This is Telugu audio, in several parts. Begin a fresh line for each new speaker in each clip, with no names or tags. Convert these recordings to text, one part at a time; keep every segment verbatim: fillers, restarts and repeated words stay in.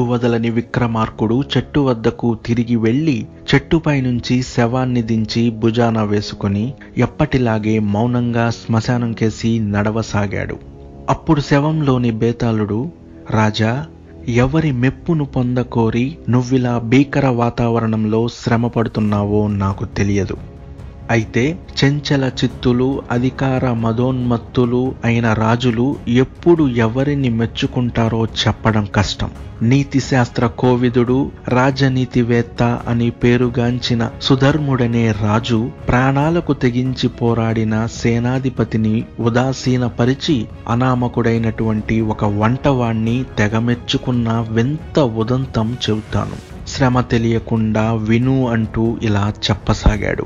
వదలని విక్రమార్కుడు చెట్టు వద్దకు తిరిగి వెళ్లి చెట్టుపై నుంచి శవాన్ని దించి భుజాన వేసుకుని ఎప్పటిలాగే మౌనంగా శ్మశానం కేసి నడవసాగాడు. అప్పుడు శవంలోని బేతాళుడు, రాజా, ఎవరి మెప్పును పొందకోరి నువ్విలా భీకర వాతావరణంలో శ్రమ పడుతున్నావో నాకు తెలియదు. అయితే చెంచల చిత్తులు, అధికార మదోన్మత్తులు అయిన రాజులు ఎప్పుడు ఎవరిని మెచ్చుకుంటారో చెప్పడం కష్టం. నీతి శాస్త్ర కోవిదుడు, రాజనీతివేత్త అని పేరుగాంచిన సుధర్ముడనే రాజు ప్రాణాలకు తెగించి పోరాడిన సేనాధిపతిని ఉదాసీనపరిచి అనామకుడైనటువంటి ఒక వంటవాణ్ణి తెగమెచ్చుకున్న వింత ఉదంతం చెబుతాను. శ్రమ తెలియకుండా విను అంటూ ఇలా చెప్పసాగాడు.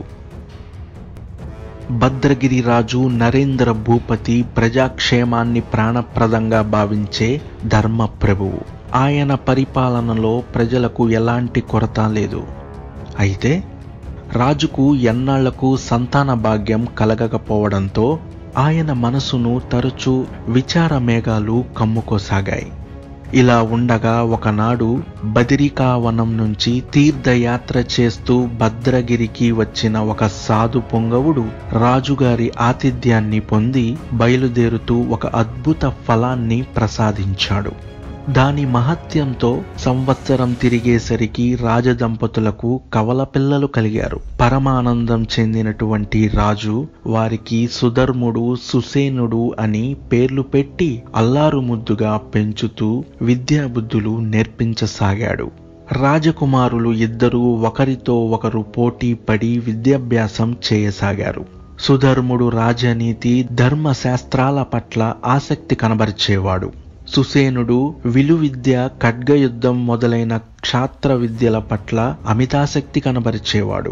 భద్రగిరి రాజు నరేంద్ర భూపతి ప్రజాక్షేమాన్ని ప్రాణప్రదంగా భావించే ధర్మ ప్రభువు. ఆయన పరిపాలనలో ప్రజలకు ఎలాంటి కొరత లేదు. అయితే రాజుకు ఎన్నాళ్లకు సంతాన భాగ్యం కలగకపోవడంతో ఆయన మనసును తరచూ విచార మేఘాలు కమ్ముకోసాగాయి. ఇలా ఉండగా ఒకనాడు బదిరికావనం నుంచి తీర్థయాత్ర చేస్తూ భద్రగిరికి వచ్చిన ఒక సాధు పొంగవుడు రాజుగారి ఆతిథ్యాన్ని పొంది బయలుదేరుతూ ఒక అద్భుత ఫలాన్ని ప్రసాదించాడు. దాని మహత్యంతో సంవత్సరం తిరిగేసరికి రాజదంపతులకు కవల పిల్లలు కలిగారు. పరమానందం చెందినటువంటి రాజు వారికి సుధర్ముడు, సుసేనుడు అని పేర్లు పెట్టి అల్లారు ముద్దుగా పెంచుతూ విద్యాబుద్ధులు నేర్పించసాగాడు. రాజకుమారులు ఇద్దరూ ఒకరితో ఒకరు పోటీ పడి విద్యాభ్యాసం చేయసాగారు. సుధర్ముడు రాజనీతి, ధర్మశాస్త్రాల పట్ల ఆసక్తి కనబరిచేవాడు. సుసేనుడు విలువిద్య, ఖడ్గయుద్ధం మొదలైన క్షాత్ర విద్యల పట్ల అమితాసక్తి కనబరిచేవాడు.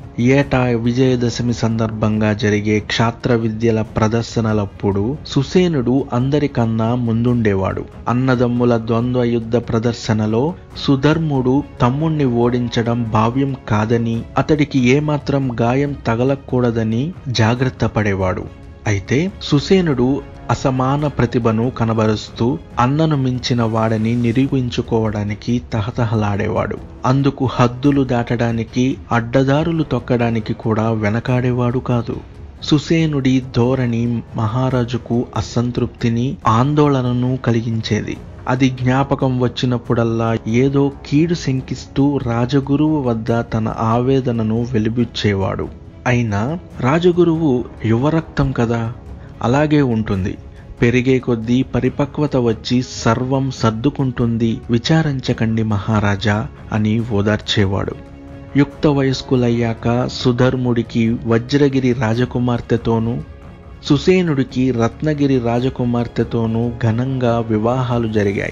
ఏటా విజయదశమి సందర్భంగా జరిగే క్షాత్ర విద్యల ప్రదర్శనలప్పుడు సుసేనుడు అందరికన్నా ముందుండేవాడు. అన్నదమ్ముల ద్వంద్వ యుద్ధ ప్రదర్శనలో సుధర్ముడు తమ్ముణ్ణి ఓడించడం భావ్యం కాదని, అతడికి ఏమాత్రం గాయం తగలకూడదని జాగ్రత్త పడేవాడు. అయితే సుసేనుడు అసమాన ప్రతిభను కనబరుస్తూ అన్నను మించిన వాడని నిరూపించుకోవడానికి తహతహలాడేవాడు. అందుకు హద్దులు దాటడానికి, అడ్డదారులు తొక్కడానికి కూడా వెనకాడేవాడు కాదు. సుసేనుడి ధోరణి మహారాజుకు అసంతృప్తిని, ఆందోళనను కలిగించేది. అది జ్ఞాపకం వచ్చినప్పుడల్లా ఏదో కీడు శంకిస్తూ రాజగురువు వద్ద తన ఆవేదనను వెలిబుచ్చేవాడు. అయినా రాజగురువు యువరక్తం కదా, అలాగే ఉంటుంది. పెరిగే కొద్దీ పరిపక్వత వచ్చి సర్వం సర్దుకుంటుంది, విచారించకండి మహారాజా అని ఓదార్చేవాడు. యుక్త వయస్కులయ్యాక సుధర్ముడికి వజ్రగిరి రాజకుమార్తెతోనూ, సుసేనుడికి రత్నగిరి రాజకుమార్తెతోనూ ఘనంగా వివాహాలు జరిగాయి.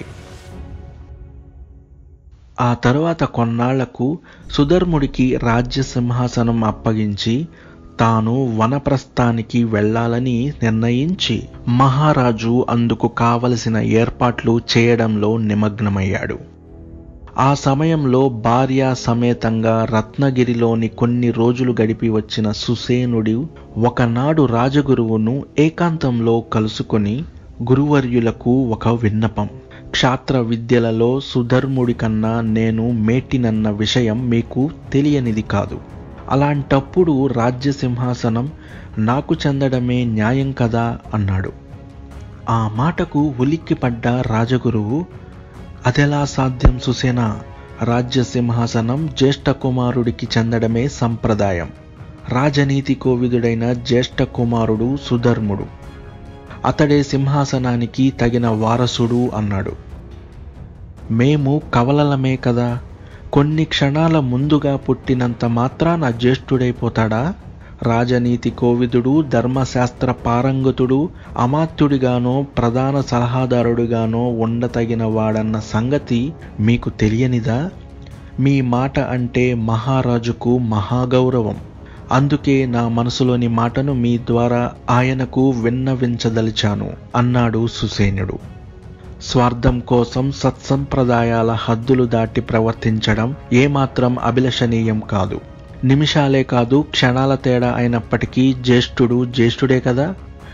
ఆ తరువాత కొన్నాళ్లకు సుధర్ముడికి రాజ్య సింహాసనం అప్పగించి తాను వనప్రస్థానికి వెళ్లాలని నిర్ణయించి మహారాజు అందుకు కావలసిన ఏర్పాట్లు చేయడంలో నిమగ్నమయ్యాడు. ఆ సమయంలో భార్య సమేతంగా రత్నగిరిలోని కొన్ని రోజులు గడిపి వచ్చిన సుసేనుడు ఒకనాడు రాజగురువును ఏకాంతంలో కలుసుకొని, గురువర్యులకు ఒక విన్నపం. క్షాత్ర విద్యలలో సుధర్ముడి కన్నా నేను మేటినన్న విషయం మీకు తెలియనిది కాదు. అలాంటప్పుడు రాజ్య సింహాసనం నాకు చెందడమే న్యాయం కదా అన్నాడు. ఆ మాటకు ఉలిక్కిపడ్డ రాజగురువు, అదెలా సాధ్యం సుసేన? రాజ్య సింహాసనం జ్యేష్ఠ కుమారుడికి చెందడమే సంప్రదాయం. రాజనీతి కోవిదుడైన జ్యేష్ఠ కుమారుడు సుధర్ముడు, అతడే సింహాసనానికి తగిన వారసుడు అన్నాడు. మేము కవలలమే కదా, కొన్ని క్షణాల ముందుగా పుట్టినంత మాత్రాన జ్యేష్ఠుడైపోతాడా? రాజనీతి కోవిదుడు, ధర్మశాస్త్ర పారంగతుడు, అమాత్యుడిగానో ప్రధాన సలహాదారుడిగానో ఉండతగిన వాడన్న సంగతి మీకు తెలియనిదా? మీ మాట అంటే మహారాజుకు మహాగౌరవం. అందుకే నా మనసులోని మాటను మీ ద్వారా ఆయనకు విన్నవించదలిచాను అన్నాడు సుసేనుడు. స్వార్థం కోసం సత్సంప్రదాయాల హద్దులు దాటి ప్రవర్తించడం ఏమాత్రం అభిలషణీయం కాదు. నిమిషాలే కాదు, క్షణాల తేడా అయినప్పటికీ జ్యేష్ఠుడు జ్యేష్ఠుడే కదా.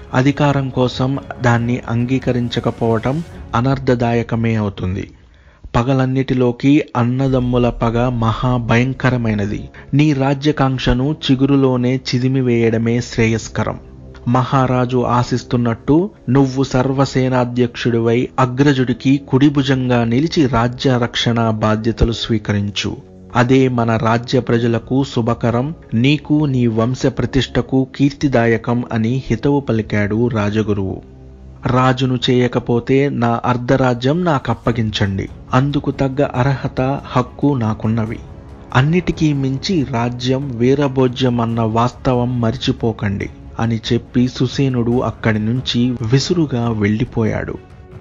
అధికారం కోసం దాన్ని అంగీకరించకపోవటం అనర్థదాయకమే అవుతుంది. పగలన్నిటిలోకి అన్నదమ్ముల పగ మహాభయంకరమైనది. నీ రాజ్యకాంక్షను చిగురులోనే చిదిమివేయడమే శ్రేయస్కరం. మహారాజు ఆశిస్తున్నట్టు నువ్వు సర్వసేనాధ్యక్షుడివై అగ్రజుడికి కుడిభుజంగా నిలిచి రాజ్య రక్షణ బాధ్యతలు స్వీకరించు. అదే మన రాజ్య ప్రజలకు శుభకరం, నీకు నీ వంశ ప్రతిష్టకు కీర్తిదాయకం అని హితవు పలికాడు రాజగురువు. రాజును చేయకపోతే నా అర్ధరాజ్యం నాకప్పగించండి. అందుకు తగ్గ అర్హత, హక్కు నాకున్నవి. అన్నిటికీ మించి రాజ్యం వీరభోజ్యం అన్న వాస్తవం మరిచిపోకండి అని చెప్పి సుసేనుడు అక్కడి నుంచి విసురుగా వెళ్ళిపోయాడు.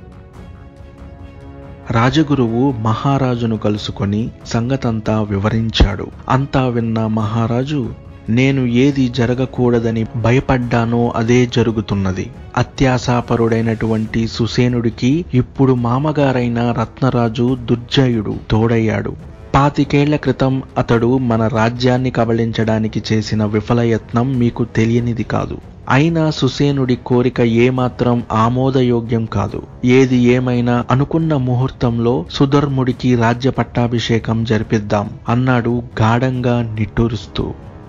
రాజగురువు మహారాజును కలుసుకొని సంగతంతా వివరించాడు. అంతా విన్న మహారాజు, నేను ఏది జరగకూడదని భయపడ్డానో అదే జరుగుతున్నది. అత్యాశాపరుడైనటువంటి సుసేనుడికి ఇప్పుడు మామగారైన రత్నరాజు దుర్జయుడు తోడయ్యాడు. పాతికేళ్ల క్రితం అతడు మన రాజ్యాన్ని కబళించడానికి చేసిన విఫలయత్నం మీకు తెలియనిది కాదు. అయినా సుసేనుడి కోరిక ఏమాత్రం ఆమోదయోగ్యం కాదు. ఏది ఏమైనా అనుకున్న ముహూర్తంలో సుధర్ముడికి రాజ్య పట్టాభిషేకం జరిపిద్దాం అన్నాడు గాఢంగా నిట్టూరుస్తూ.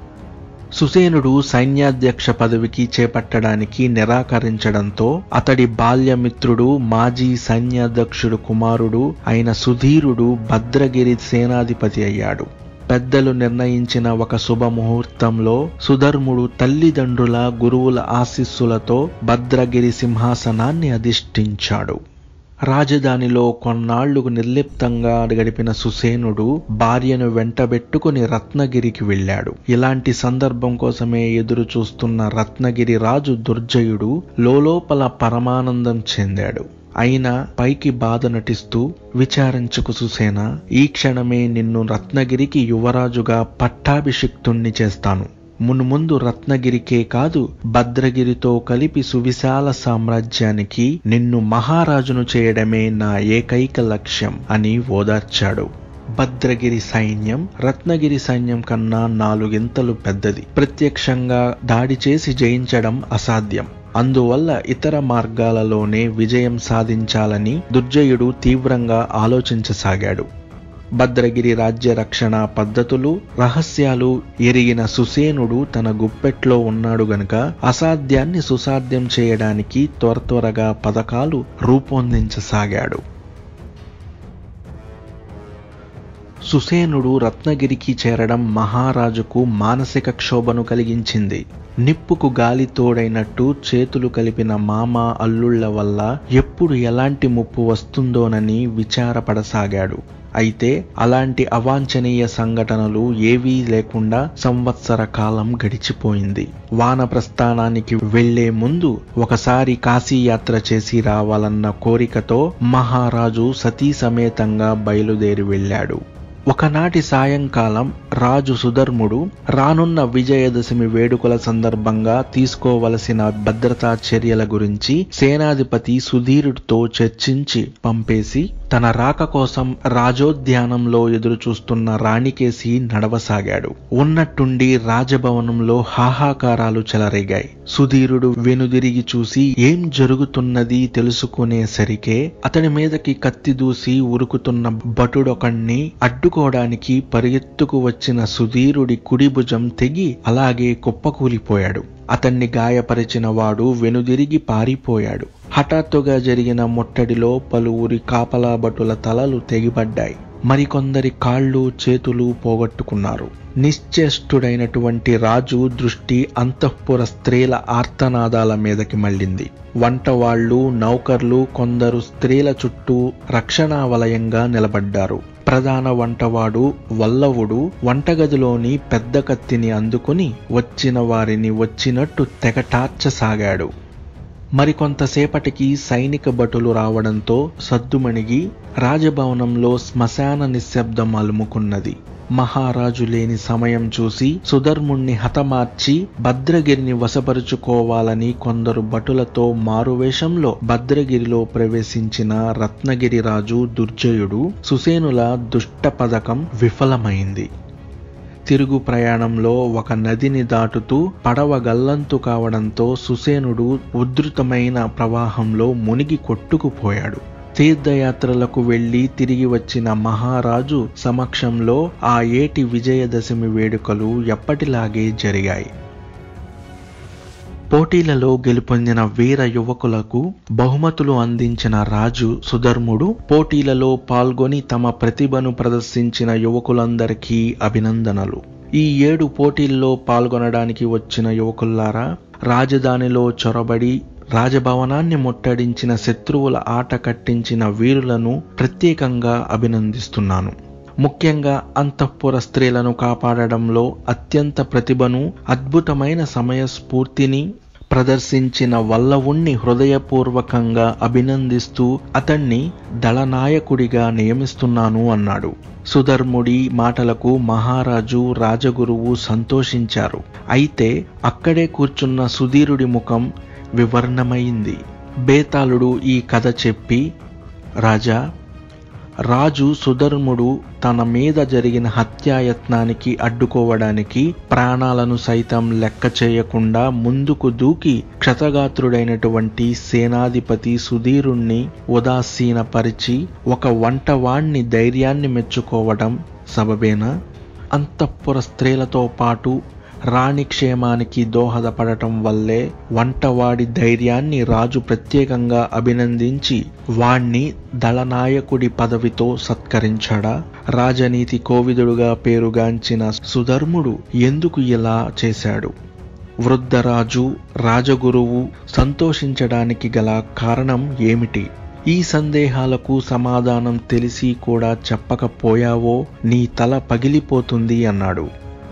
సుసేనుడు సైన్యాధ్యక్ష పదవికి చేపట్టడానికి నిరాకరించడంతో అతడి బాల్యమిత్రుడు మాజీ సైన్యాధ్యక్షుడు కుమారుడు అయిన సుధీరుడు భద్రగిరి సేనాధిపతి అయ్యాడు. పెద్దలు నిర్ణయించిన ఒక శుభముహూర్తంలో సుధర్ముడు తల్లిదండ్రుల గురువుల ఆశీస్సులతో భద్రగిరి సింహాసనాన్ని అధిష్ఠించాడు. రాజధానిలో కొన్నాళ్లు నిర్లిప్తంగా గడిపిన సుసేనుడు భార్యను వెంటబెట్టుకుని రత్నగిరికి వెళ్ళాడు. ఇలాంటి సందర్భం కోసమే ఎదురు చూస్తున్న రత్నగిరి రాజు దుర్జయుడు లోలోపల పరమానందం చెందాడు. అయినా పైకి బాధ నటిస్తూ, విచారించుకు సుసేన, ఈ క్షణమే నిన్ను రత్నగిరికి యువరాజుగా పట్టాభిషిక్తుణ్ణి చేస్తాను. మున్ముందు రత్నగిరికే కాదు భద్రగిరితో కలిపి సువిశాల సామ్రాజ్యానికి నిన్ను మహారాజును చేయడమే నా ఏకైక లక్ష్యం అని ఓదార్చాడు. భద్రగిరి సైన్యం రత్నగిరి సైన్యం కన్నా నాలుగింతలు పెద్దది. ప్రత్యక్షంగా దాడి చేసి జయించడం అసాధ్యం. అందువల్ల ఇతర మార్గాలలోనే విజయం సాధించాలని దుర్జయుడు తీవ్రంగా ఆలోచించసాగాడు. భద్రగిరి రాజ్య రక్షణ పద్ధతులు, రహస్యాలు ఎరిగిన సుసేనుడు తన గుప్పెట్లో ఉన్నాడు గనుక అసాధ్యాన్ని సుసాధ్యం చేయడానికి త్వర త్వరగా పథకాలు రూపొందించసాగాడు. సుసేనుడు రత్నగిరికి చేరడం మహారాజుకు మానసిక క్షోభను కలిగించింది. నిప్పుకు గాలి తోడైనట్టు చేతులు కలిపిన మామ అల్లుళ్ల వల్ల ఎప్పుడు ఎలాంటి ముప్పు వస్తుందోనని విచారపడసాగాడు. అయితే అలాంటి అవాంఛనీయ సంఘటనలు ఏవీ లేకుండా సంవత్సర కాలం గడిచిపోయింది. వానప్రస్థానానికి వెళ్లే ముందు ఒకసారి కాశీయాత్ర చేసి రావాలన్న కోరికతో మహారాజు సతీ సమేతంగా బయలుదేరి వెళ్ళాడు. ఒకనాటి సాయంకాలం రాజు సుధర్ముడు రానున్న విజయదశమి వేడుకల సందర్భంగా తీసుకోవలసిన భద్రతా చర్యల గురించి సేనాధిపతి సుధీరుడితో చర్చించి పంపేసి తన రాక కోసం రాజోద్యానంలో ఎదురుచూస్తున్న రాణికేసి నడవసాగాడు. ఉన్నట్టుండి రాజభవనంలో హాహాకారాలు చెలరేగాయి. సుధీరుడు వెనుదిరిగి చూసి ఏం జరుగుతున్నది తెలుసుకునేసరికే అతని మీదకి కత్తి దూసి ఉరుకుతున్న భటుడొకణ్ణి అడ్డుకోవడానికి పరిగెత్తుకు వచ్చిన సుధీరుడి కుడి భుజం తెగి అలాగే కుప్పకూలిపోయాడు. అతన్ని గాయపరిచిన వాడు వెనుదిరిగి పారిపోయాడు. హఠాత్తుగా జరిగిన ముట్టడిలో పలువురి కాపలా భటుల తలలు తెగిపడ్డాయి. మరికొందరి కాళ్ళు చేతులు పోగొట్టుకున్నారు. నిశ్చేష్టుడైనటువంటి రాజు దృష్టి అంతఃపుర స్త్రీల ఆర్తనాదాల మీదకి మళ్ళింది. వంటవాళ్లు, నౌకర్లు కొందరు స్త్రీల చుట్టూ రక్షణా వలయంగా నిలబడ్డారు. ప్రధాన వంటవాడు వల్లవుడు వంటగదిలోని పెద్ద కత్తిని అందుకుని వచ్చిన వారిని వచ్చినట్టు తెగటార్చసాగాడు. మరికొంతసేపటికి సైనిక భటులు రావడంతో సద్దుమణిగి రాజభవనంలో శ్మశాన నిశ్శబ్దం అలుముకున్నది. మహారాజు లేని సమయం చూసి సుధర్ముణ్ణి హతమార్చి భద్రగిరిని వశపరుచుకోవాలని కొందరు భటులతో మారువేషంలో భద్రగిరిలో ప్రవేశించిన రత్నగిరి రాజు దుర్జయుడు సుసేనుల దుష్ట పథకం విఫలమైంది. తిరుగు ప్రయాణంలో ఒక నదిని దాటుతూ పడవ గల్లంతు కావడంతో సుసేనుడు ఉధృతమైన ప్రవాహంలో మునిగి కొట్టుకుపోయాడు. తీర్థయాత్రలకు వెళ్లి తిరిగి వచ్చిన మహారాజు సమక్షంలో ఆ ఏటి విజయదశమి వేడుకలు ఎప్పటిలాగే జరిగాయి. పోటీలలో గెలుపొందిన వీర యువకులకు బహుమతులు అందించిన రాజు సుధర్ముడు పోటీలలో పాల్గొని తమ ప్రతిభను ప్రదర్శించిన యువకులందరికీ అభినందనలు. ఈ ఏడు పోటీల్లో పాల్గొనడానికి వచ్చిన యువకుల్లారా, రాజధానిలో చొరబడి రాజభవనాన్ని ముట్టడించిన శత్రువుల ఆట కట్టించిన వీరులను ప్రత్యేకంగా అభినందిస్తున్నాను. ముఖ్యంగా అంతఃపుర స్త్రీలను కాపాడడంలో అత్యంత ప్రతిభను, అద్భుతమైన సమయస్ఫూర్తిని ప్రదర్శించిన వల్లవుణ్ణి హృదయపూర్వకంగా అభినందిస్తూ అతన్ని దళనాయకుడిగా నియమిస్తున్నాను అన్నాడు. సుధర్ముడి మాటలకు మహారాజు, రాజగురువు సంతోషించారు. అయితే అక్కడే కూర్చున్న సుధీరుడి ముఖం వివర్ణమైంది. బేతాళుడు ఈ కథ చెప్పి, రాజా, రాజు సుధర్ముడు తన మీద జరిగిన హత్యాయత్నానికి అడ్డుకోవడానికి ప్రాణాలను సైతం లెక్క చేయకుండా ముందుకు దూకి క్షతగాత్రుడైనటువంటి సేనాధిపతి సుధీరుణ్ణి ఉదాసీనపరిచి ఒక వంటవాణ్ణి ధైర్యాన్ని మెచ్చుకోవడం సబబేనా? అంతఃపుర స్త్రీలతో పాటు రాణి క్షేమానికి దోహదపడటం వల్లే వంటవాడి ధైర్యాన్ని రాజు ప్రత్యేకంగా అభినందించి వాణ్ణి దళనాయకుడి పదవితో సత్కరించాడా? రాజనీతి కోవిదుడుగా పేరుగాంచిన సుధర్ముడు ఎందుకు ఇలా చేశాడు? వృద్ధరాజు, రాజగురువు సంతోషించడానికి గల కారణం ఏమిటి? ఈ సందేహాలకు సమాధానం తెలిసి కూడా చెప్పకపోయావో నీ తల పగిలిపోతుంది అన్నాడు.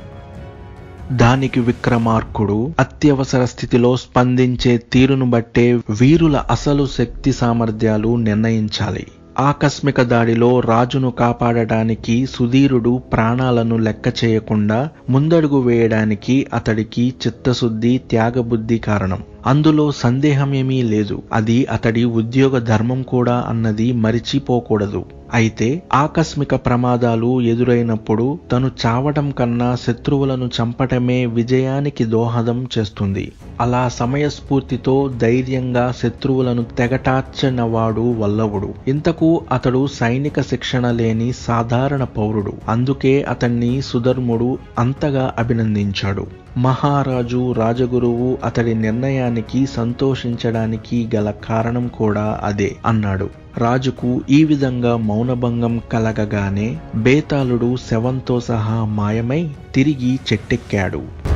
దానికి విక్రమార్కుడు, అత్యవసర స్థితిలో స్పందించే తీరును బట్టే వీరుల అసలు శక్తి సామర్థ్యాలు నిర్ణయించాలి. ఆకస్మిక దాడిలో రాజును కాపాడటానికి సుధీరుడు ప్రాణాలను లెక్క చేయకుండా ముందడుగు వేయడానికి అతడికి చిత్తశుద్ధి, త్యాగబుద్ధి కారణం. అందులో సందేహమేమీ లేదు. అది అతడి ఉద్యోగ ధర్మం కూడా అన్నది మరిచిపోకూడదు. అయితే ఆకస్మిక ప్రమాదాలు ఎదురైనప్పుడు తను చావడం కన్నా శత్రువులను చంపటమే విజయానికి దోహదం చేస్తుంది. అలా సమయస్ఫూర్తితో ధైర్యంగా శత్రువులను తెగటార్చినవాడు వల్లవుడు. ఇంతకు అతడు సైనిక శిక్షణ లేని సాధారణ పౌరుడు. అందుకే అతన్ని సుధర్ముడు అంతగా అభినందించాడు. మహారాజు, రాజగురువు అతడి నిర్ణయానికి సంతోషించడానికి గల కారణం కూడా అదే అన్నాడు. రాజుకు ఈ విధంగా మౌనభంగం కలగగానే బేతాళుడు శవంతో సహా మాయమై తిరిగి చెట్టెక్కాడు.